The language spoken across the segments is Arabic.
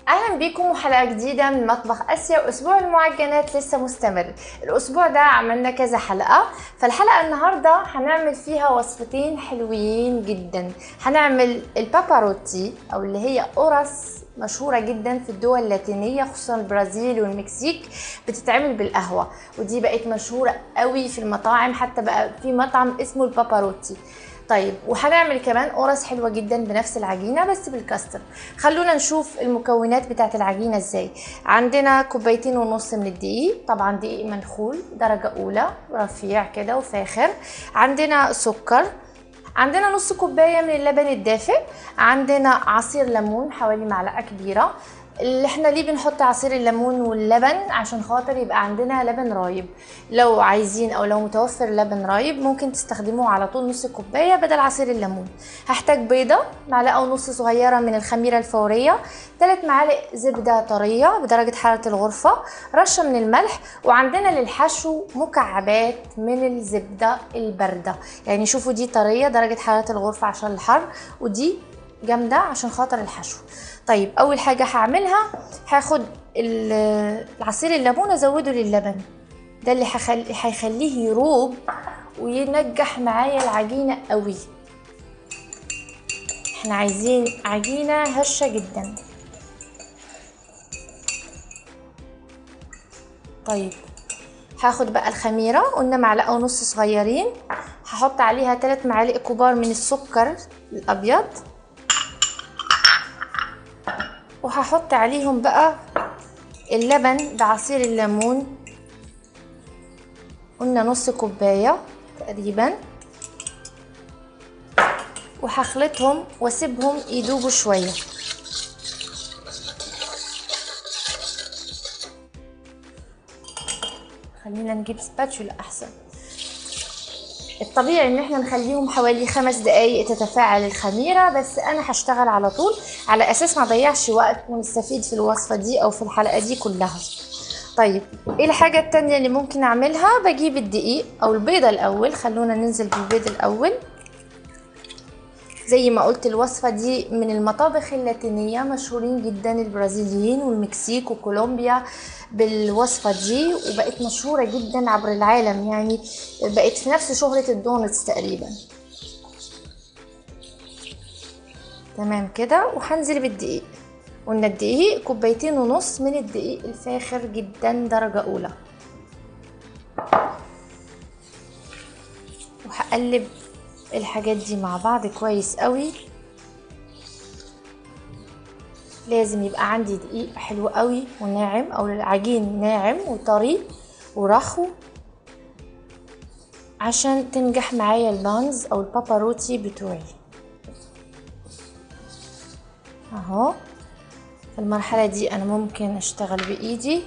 اهلا بيكم وحلقه جديده من مطبخ اسيا. اسبوع المعجنات لسه مستمر. الاسبوع ده عملنا كذا حلقه، فالحلقه النهارده هنعمل فيها وصفتين حلوين جدا. هنعمل الباباروتي او اللي هي قرص مشهوره جدا في الدول اللاتينيه، خصوصا البرازيل والمكسيك. بتتعمل بالقهوه، ودي بقت مشهوره قوي في المطاعم، حتى بقى في مطعم اسمه الباباروتي. طيب، وهنعمل كمان قرص حلوه جدا بنفس العجينه بس بالكاستر. خلونا نشوف المكونات بتاعت العجينه ازاي. عندنا كوبايتين ونص من الدقيق، طبعا دقيق منخول درجه اولى رفيع كده وفاخر. عندنا سكر، عندنا نص كوبايه من اللبن الدافئ، عندنا عصير ليمون حوالي معلقه كبيره. اللي احنا ليه بنحط عصير الليمون واللبن؟ عشان خاطر يبقى عندنا لبن رايب. لو عايزين او لو متوفر لبن رايب ممكن تستخدموه على طول نص كوبايه بدل عصير الليمون. هحتاج بيضه، معلقه ونص صغيره من الخميره الفوريه، 3 معالق زبده طريه بدرجه حراره الغرفه، رشه من الملح، وعندنا للحشو مكعبات من الزبده البارده. يعني شوفوا دي طريه درجه حراره الغرفه عشان الحر، ودي جامده عشان خاطر الحشو. طيب، اول حاجه هعملها هاخد العصير الليمون ازوده للبن، ده اللي هيخليه يروب وينجح معايا العجينه قوي. احنا عايزين عجينه هشه جدا. طيب، هاخد بقى الخميره، قلنا معلقه ونص صغيرين، هحط عليها 3 معالق كبار من السكر الابيض، وهحط عليهم بقى اللبن بعصير الليمون، قلنا نص كوبايه تقريبا، وهخلطهم واسيبهم يدوبوا شويه. خلينا نجيب سباتشولا احسن. الطبيعي ان احنا نخليهم حوالي 5 دقايق تتفاعل الخميره، بس انا هشتغل على طول على اساس ما اضيعش وقت ونستفيد في الوصفه دي او في الحلقه دي كلها. طيب، ايه الحاجه التانية اللي ممكن اعملها؟ بجيب الدقيق او البيضه الاول. خلونا ننزل بالبيض الاول. زي ما قلت الوصفة دي من المطابخ اللاتينية، مشهورين جدا البرازيليين والمكسيك وكولومبيا بالوصفة دي، وبقت مشهورة جدا عبر العالم، يعني بقت في نفس شهرة الدونتس تقريبا. تمام كده، وهنزل بالدقيق. قلنا الدقيق كوبايتين ونص من الدقيق الفاخر جدا درجة اولى، وهقلب الحاجات دي مع بعض كويس قوي. لازم يبقى عندي دقيق حلو قوي وناعم، او العجين ناعم وطري ورخو، عشان تنجح معايا البانز او الباباروتي بتوعي. اهو في المرحلة دي انا ممكن اشتغل بايدي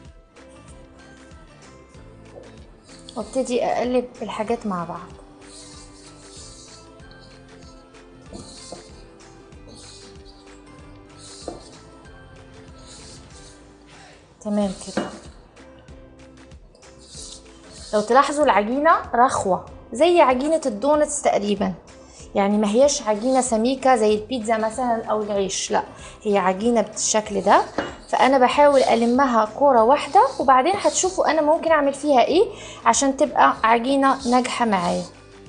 وابتدي اقلب الحاجات مع بعض. تمام كده. لو تلاحظوا العجينة رخوة زي عجينة الدونتس تقريبا، يعني ما هياش عجينة سميكة زي البيتزا مثلا او العيش، لا هي عجينة بالشكل ده. فانا بحاول المها كورة واحدة، وبعدين هتشوفوا انا ممكن اعمل فيها ايه عشان تبقى عجينة ناجحة معايا.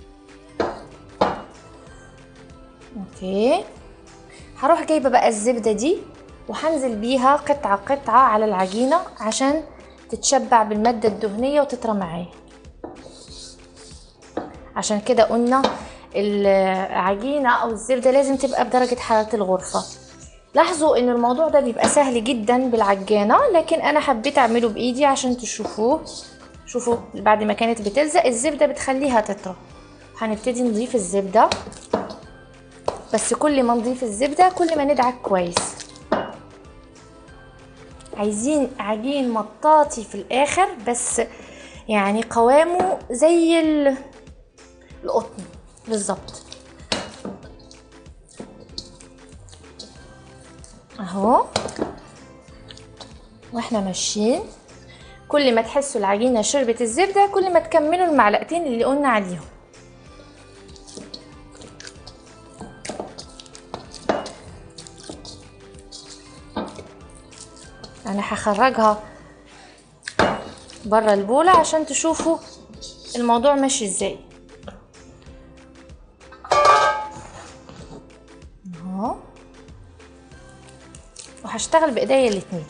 اوكي، هروح جايبة بقى الزبدة دي وهنزل بيها قطعة قطعة على العجينة عشان تتشبع بالمادة الدهنية وتطرى معايا. عشان كده قلنا العجينة او الزبدة لازم تبقى بدرجة حرارة الغرفة. لاحظوا ان الموضوع ده بيبقى سهل جدا بالعجانة، لكن انا حبيت اعمله بايدي عشان تشوفوه. شوفوا بعد ما كانت بتلزق الزبدة بتخليها تطرى. هنبتدي نضيف الزبدة، بس كل ما نضيف الزبدة كل ما ندعك كويس. عايزين عجين مطاطي في الاخر، بس يعني قوامه زي القطن بالظبط. اهو واحنا ماشيين كل ما تحسوا العجينة شربت الزبدة كل ما تكملوا المعلقتين اللي قلنا عليهم. انا هخرجها بره البولة عشان تشوفوا الموضوع ماشي ازاي. اهو، وهشتغل بايديا الاتنين.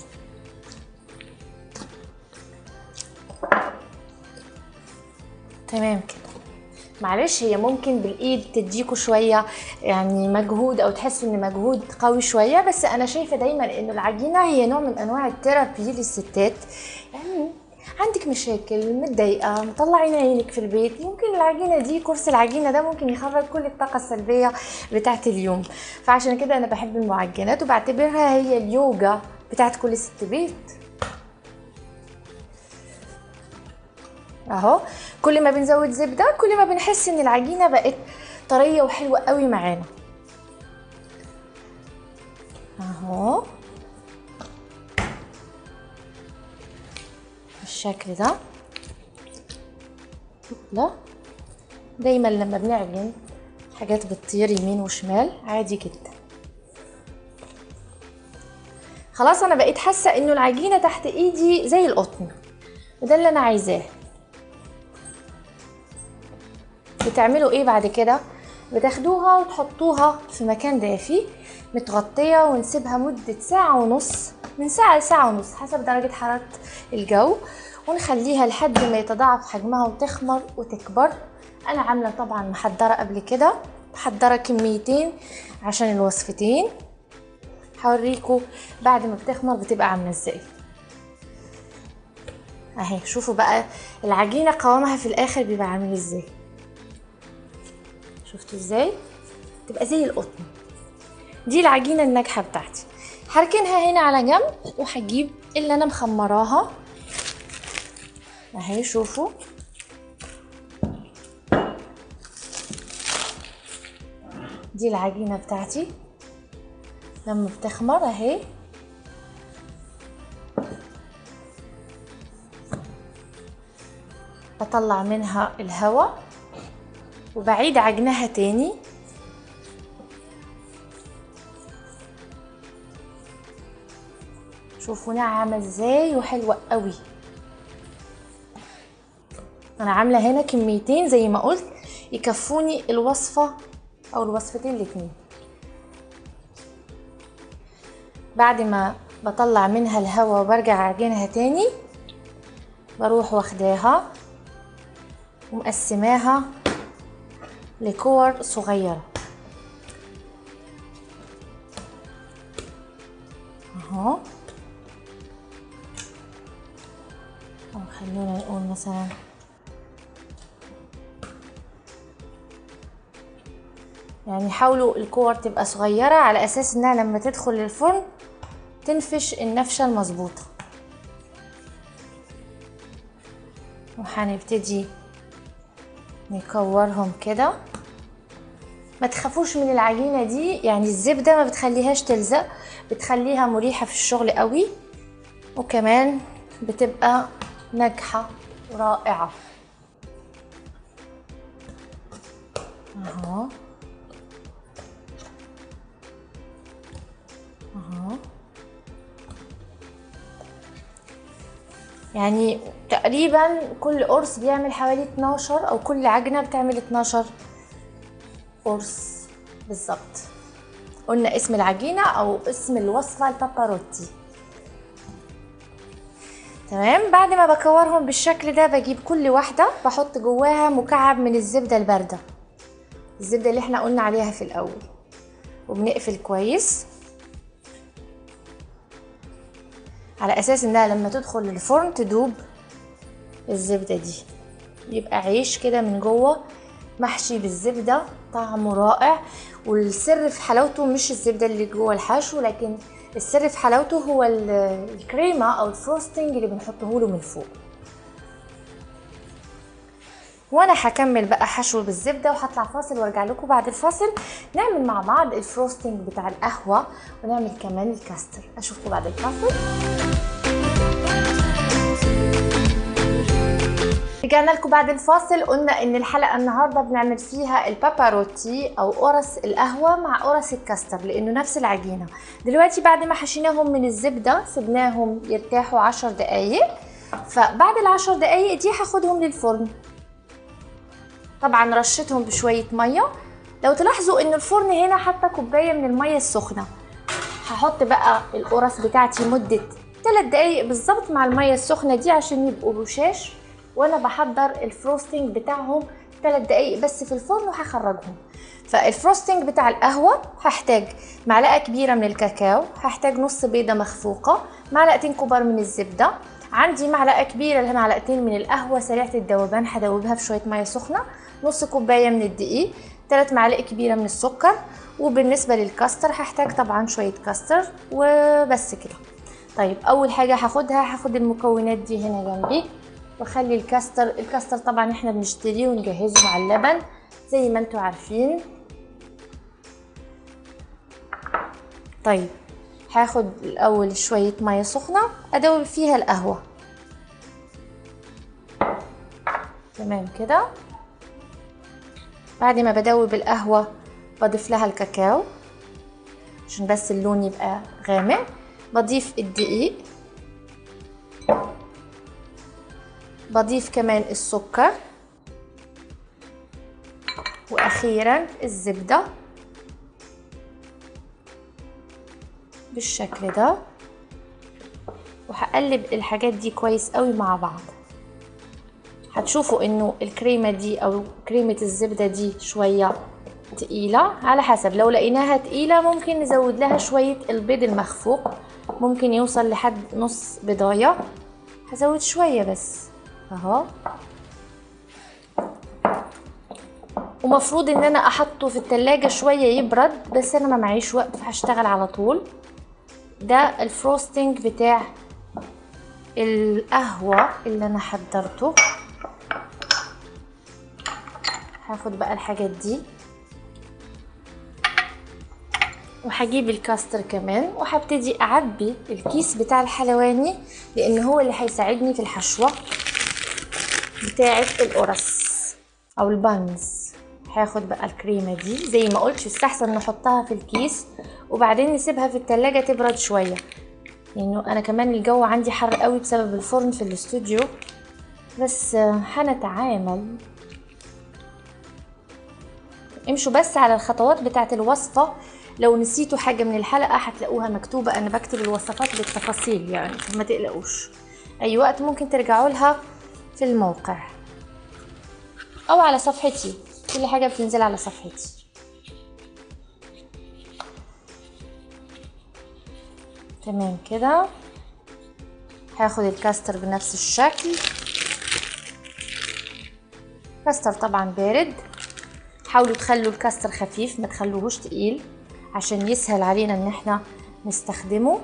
تمام كده. معلش هي ممكن بالايد تديكوا شويه يعني مجهود او تحسوا ان مجهود قوي شويه، بس انا شايفه دايما انه العجينه هي نوع من انواع الثيرابي للستات. يعني عندك مشاكل، متضايقه، مطلعين عينك في البيت، يمكن العجينه دي، كورس العجينه ده ممكن يخرج كل الطاقه السلبيه بتاعه اليوم. فعشان كده انا بحب المعجنات وبعتبرها هي اليوجا بتاعه كل ست بيت. اهو، كل ما بنزود زبده كل ما بنحس ان العجينه بقت طريه وحلوه قوي معانا. اهو بالشكل ده. لا، دايما لما بنعجن حاجات بتطير يمين وشمال عادي جدا. خلاص انا بقيت حاسه انه العجينه تحت ايدي زي القطن، وده اللي انا عايزاه. بتعملوا ايه بعد كده؟ بتاخدوها وتحطوها في مكان دافي متغطيه ونسيبها مده ساعه ونص، من ساعه لساعه ونص حسب درجه حراره الجو، ونخليها لحد ما يتضاعف حجمها وتخمر وتكبر. انا عامله طبعا محضره قبل كده، محضره كميتين عشان الوصفتين. هوريكم بعد ما بتخمر بتبقى عامله ازاي. اهي شوفوا بقى العجينه قوامها في الاخر بيبقى عامل ازاي. شفتوا ازاي؟ تبقى زي القطن. دي العجينه الناجحه بتاعتي. هركنها هنا على جنب وهجيب اللي انا مخمراها. اهي شوفوا، دي العجينه بتاعتي لما بتخمر اهي. بطلع منها الهواء وبعيد عجنها تاني. شوفوا ناعمه ازاي وحلوه قوي. انا عامله هنا كميتين زي ما قلت يكفوني الوصفه او الوصفتين الاتنين. بعد ما بطلع منها الهواء وبرجع اعجنها تاني، بروح واخداها ومقسماها لكور صغيره. اهو، او خلونا نقول مثلا يعني حاولوا الكور تبقى صغيره على اساس انها لما تدخل الفرن تنفش النفشه المظبوطه. وهنبتدي نكورهم كده. ما تخافوش من العجينه دي، يعني الزبده ما بتخليهاش تلزق، بتخليها مريحه في الشغل قوي، وكمان بتبقى ناجحه ورائعه. اهو اهو، يعني تقريبا كل قرص بيعمل حوالي 12 او كل عجنه بتعمل 12 قرص بالظبط. قلنا اسم العجينه او اسم الوصفه الباباروتي. تمام. بعد ما بكورهم بالشكل ده بجيب كل واحده بحط جواها مكعب من الزبده البارده، الزبده اللي احنا قلنا عليها في الاول، وبنقفل كويس على اساس انها لما تدخل الفرن تدوب الزبده دي، يبقى عيش كده من جوه محشي بالزبده طعمه رائع. والسر في حلاوته مش الزبده اللي جوه الحشو، لكن السر في حلاوته هو الكريمه او الفروستنج اللي بنحطه له من فوق. وانا هكمل بقى حشو بالزبده وهطلع فاصل وارجع لكم بعد الفاصل نعمل مع بعض الفروستنج بتاع القهوه ونعمل كمان الكاستر. اشوفكم بعد الفاصل. رجعنا لكم بعد الفاصل. قلنا ان الحلقه النهارده بنعمل فيها الباباروتي او قرص القهوه مع قرص الكاستر لانه نفس العجينه. دلوقتي بعد ما حشيناهم من الزبده سيبناهم يرتاحوا 10 دقايق، فبعد ال10 دقايق دي هاخدهم للفرن. طبعا رشتهم بشويه ميه. لو تلاحظوا ان الفرن هنا حاطه كوبايه من الميه السخنه. هحط بقى القرص بتاعتي مده 3 دقايق بالظبط مع الميه السخنه دي عشان يبقوا رشاش، وانا بحضر الفروستنج بتاعهم 3 دقايق بس في الفرن وهخرجهم. فالفروستنج بتاع القهوه هحتاج معلقه كبيره من الكاكاو، هحتاج نص بيضه مخفوقه، معلقتين كبار من الزبده، عندي معلقه كبيره اللي هي معلقتين من القهوه سريعه الذوبان هدوبها في شويه ميه سخنه، نص كوبايه من الدقيق، 3 معالق كبيره من السكر. وبالنسبه للكاستر هحتاج طبعا شويه كاستر وبس كده. طيب اول حاجه هاخد المكونات دي هنا جنبي واخلي الكاستر طبعا احنا بنشتريه ونجهزه مع اللبن زي ما انتوا عارفين. طيب هاخد الاول شويه ميه سخنه ادوب فيها القهوه. تمام كده. بعد ما بدوب القهوه بضيف لها الكاكاو عشان بس اللون يبقى غامق، بضيف الدقيق، بضيف كمان السكر، واخيرا الزبده بالشكل ده. وهقلب الحاجات دي كويس قوي مع بعض. هتشوفوا انه الكريمه دي او كريمه الزبده دي شويه تقيله، على حسب، لو لقيناها تقيله ممكن نزود لها شويه البيض المخفوق، ممكن يوصل لحد نص بيضايه. هزود شويه بس اهو. ومفروض ان انا احطه في التلاجة شوية يبرد، بس انا ما معيش وقت فهشتغل على طول. ده الفروستنج بتاع القهوة اللي انا حضرته. هاخد بقى الحاجات دي وهجيب الكاستر كمان وهبتدي اعبي الكيس بتاع الحلواني لان هو اللي هيساعدني في الحشوة بتاعة القرص او البانز. هاخد بقى الكريمة دي زي ما قلت يستحسن نحطها في الكيس وبعدين نسيبها في التلاجة تبرد شوية، لانه انا كمان الجو عندي حر قوي بسبب الفرن في الاستوديو، بس هنتعامل. امشوا بس على الخطوات بتاعة الوصفة، لو نسيتوا حاجة من الحلقة هتلاقوها مكتوبة، انا بكتب الوصفات بالتفاصيل يعني فما تقلقوش، اي وقت ممكن ترجعوا لها في الموقع او على صفحتي، كل حاجة بتنزل على صفحتي. تمام كده. هاخد الكاستر بنفس الشكل، كاستر طبعا بارد. حاولوا تخلوا الكاستر خفيف ما تخلوهوش تقيل عشان يسهل علينا ان احنا نستخدمه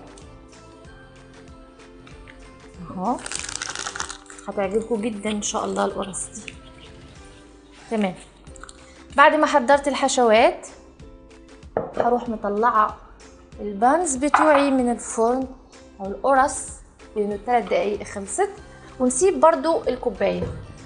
اهو. هتعجبكم جدا ان شاء الله القرص دي. تمام. بعد ما حضرت الحشوات هروح مطلعه البانز بتوعي من الفرن او القرص لانه 3 دقايق خلصت، ونسيب برضو الكوبايه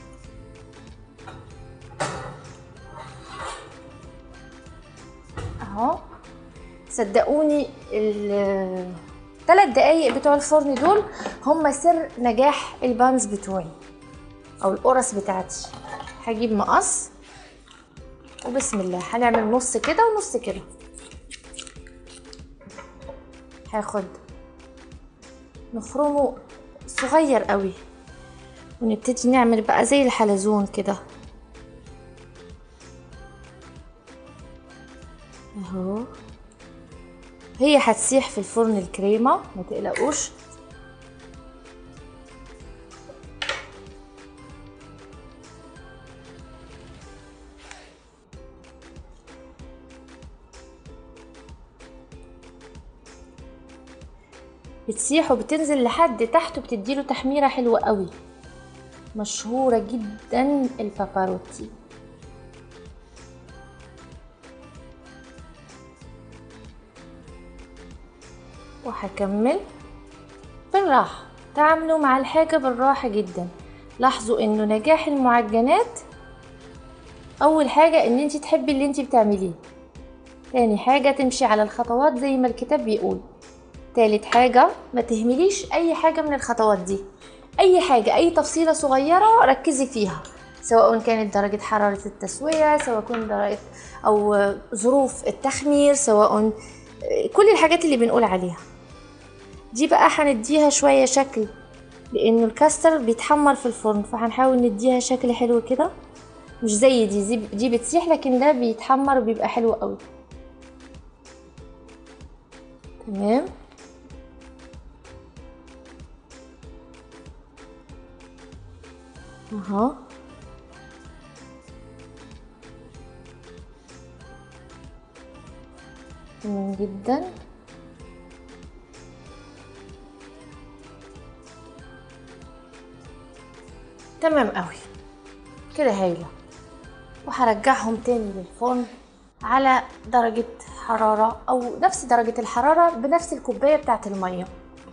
اهو. صدقوني ال3 دقايق بتوع الفرن دول هم سر نجاح البانز بتوعي او القرص بتاعتي. هجيب مقص وبسم الله هنعمل نص كده ونص كده. هاخد نخرمه صغير قوي ونبتدي نعمل بقى زي الحلزون كده اهو. هي هتسيح في الفرن الكريمة ما تقلقوش. بتسيح وبتنزل لحد تحت وبتديله تحميرة حلوة قوي. مشهورة جدا الباباروتي. وهكمل بالراحة، تعاملوا مع الحاجة بالراحة جدا، لاحظوا انه نجاح المعجنات اول حاجة ان انت تحبي اللي انت بتعمليه، تاني حاجة تمشي على الخطوات زي ما الكتاب بيقول، تالت حاجة ما تهمليش اي حاجة من الخطوات دي، اي حاجة اي تفصيلة صغيرة ركزي فيها، سواء كانت درجة حرارة التسوية، سواء كان درجة او ظروف التخمير، سواء كل الحاجات اللي بنقول عليها دي. بقى هنديها شوية شكل لانه الكاستر بيتحمر في الفرن، فهنحاول نديها شكل حلو كده، مش زي دي بتسيح، لكن ده بيتحمر وبيبقى حلو قوي. تمام. اهو تمام جدا. تمام قوي كده، هايله. وهرجعهم تاني للفرن على درجة حرارة او نفس درجة الحرارة بنفس الكوباية بتاعت المية.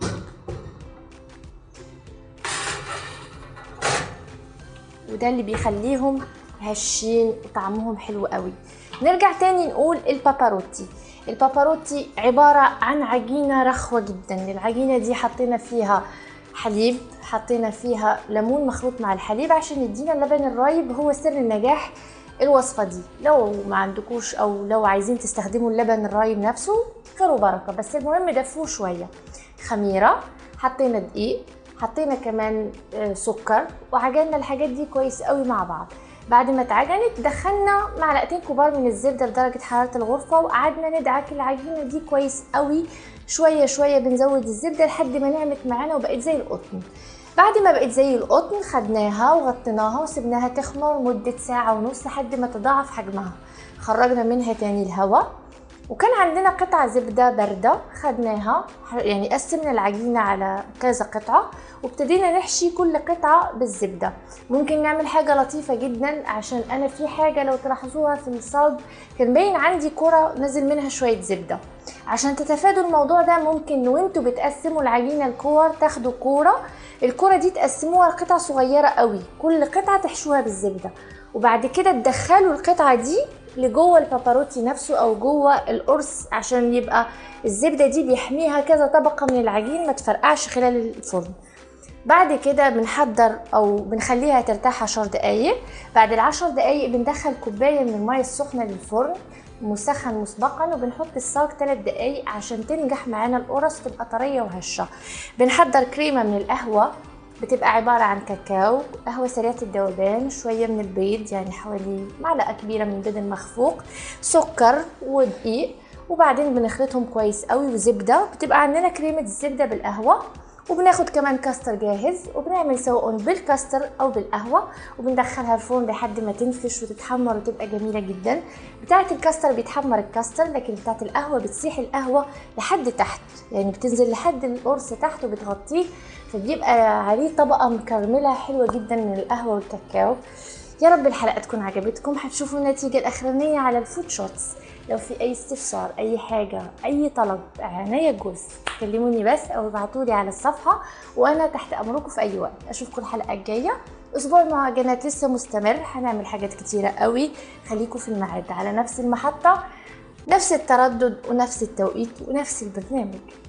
وده اللي بيخليهم هشين وطعمهم حلو قوي. نرجع تاني نقول الباباروتي. الباباروتي عبارة عن عجينة رخوة جدا. العجينة دي حطينا فيها حليب، حطينا فيها ليمون مخلوط مع الحليب عشان يدينا اللبن الرايب، هو سر النجاح الوصفة دي. لو ما عندكوش او لو عايزين تستخدموا اللبن الرايب نفسه خير وبركة، بس المهم دفوه شوية. خميرة، حطينا دقيق، حطينا كمان سكر، وعجننا الحاجات دي كويس قوي مع بعض. بعد ما اتعجنت دخلنا معلقتين كبار من الزبده لدرجه حراره الغرفه، وقعدنا ندعك العجينه دي كويس قوي. شويه شويه بنزود الزبده لحد ما نعمت معانا وبقت زي القطن. بعد ما بقت زي القطن خدناها وغطيناها وسبناها تخمر مده ساعه ونص لحد ما تضاعف حجمها. خرجنا منها تاني الهواء، وكان عندنا قطعة زبدة باردة خدناها، يعني قسمنا العجينة على كذا قطعة وابتدينا نحشي كل قطعة بالزبدة. ممكن نعمل حاجة لطيفة جدا، عشان انا في حاجة لو تلاحظوها في الصاج كان باين عندي كرة نزل منها شوية زبدة. عشان تتفادوا الموضوع ده ممكن وانتوا بتقسموا العجينة الكور تاخدوا كورة، الكورة دي تقسموها لقطع صغيرة قوي، كل قطعة تحشوها بالزبدة، وبعد كده تدخلوا القطعة دي لجوه الباباروتي نفسه او جوه القرص، عشان يبقى الزبده دي بيحميها كذا طبقه من العجين ما تفرقعش خلال الفرن. بعد كده بنحضر او بنخليها ترتاح 10 دقايق. بعد ال10 دقايق بندخل كوبايه من الميه السخنه للفرن مسخن مسبقا، وبنحط الصاج 3 دقايق عشان تنجح معانا القرص تبقى طريه وهشه. بنحضر كريمه من القهوه، بتبقى عبارة عن كاكاو، قهوة سريعة الذوبان، شوية من البيض يعني حوالي معلقة كبيرة من البيض المخفوق، سكر ودقيق، وبعدين بنخلطهم كويس قوي وزبدة. بتبقى عندنا كريمة الزبدة بالقهوة، وبناخد كمان كاستر جاهز وبنعمل سواء بالكاستر او بالقهوة، وبندخلها الفرن لحد ما تنفش وتتحمر وتبقى جميلة جدا. بتاعة الكاستر بيتحمر الكاستر، لكن بتاعة القهوة بتسيح القهوة لحد تحت، يعني بتنزل لحد القرص تحت وبتغطيه، فبيبقى عليه طبقة مكرملة حلوة جدا من القهوة والكاكاو. يا رب الحلقة تكون عجبتكم. هتشوفوا النتيجة الأخرانية على الفود شوتس. لو في أي استفسار، أي حاجة، أي طلب، عناية جوز، كلموني بس أو ابعتولي على الصفحة وأنا تحت أمركم في أي وقت. أشوفكم الحلقة الجاية. أسبوع المعجنات لسه مستمر، هنعمل حاجات كتيرة قوي. خليكم في الميعاد على نفس المحطة، نفس التردد ونفس التوقيت ونفس البرنامج.